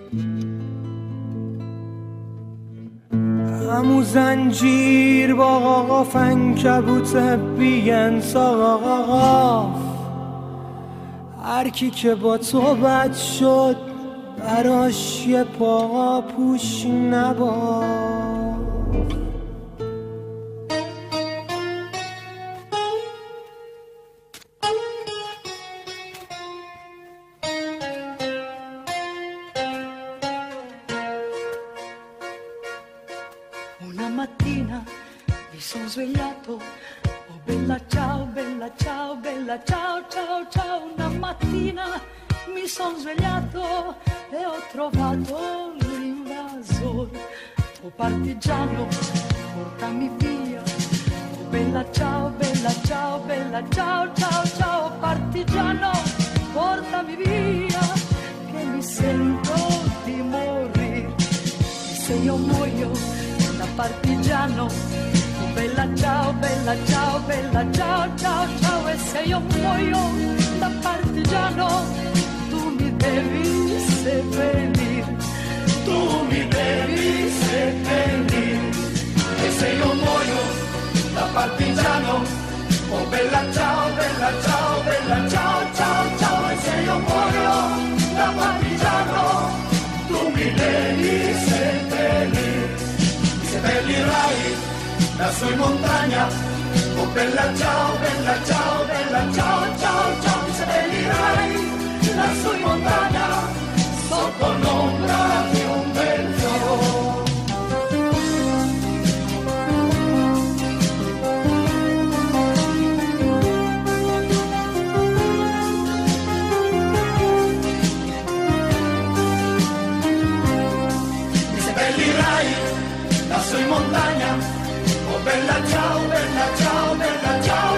همو زنجیر با قاقاف عنکبوت بی انساق قاقاف، هر کی که با تو بد شد براش یه پا پوش نباف. Una mattina mi sono svegliato, oh bella ciao, bella ciao, bella ciao, ciao, ciao. Una mattina mi sono svegliato e ho trovato l'invasore. Oh partigiano, portami via, oh bella ciao, bella ciao, bella ciao, ciao, ciao. Partigiano, portami via, che mi sento di morire. E se io muoio da partigiano, oh bella ciao, bella ciao, bella ciao, ciao, ciao. E se io muoio da partigiano, tu mi devi seppellire, tu mi devi seppellire. E se io muoio da partigiano, oh bella ciao, bella ciao, bella ciao, ciao, ciao. E se io muoio da partigiano, tu mi devi seppellire. Seppellirai lassù in montagna, oh bella ciao, bella ciao, bella ciao, ciao, ciao. Mi seppellirai lassù in montagna, sotto l'ombra di un bel fiore. Mi seppellirai lassù in montagna, oh bella ciao, bella ciao, bella ciao.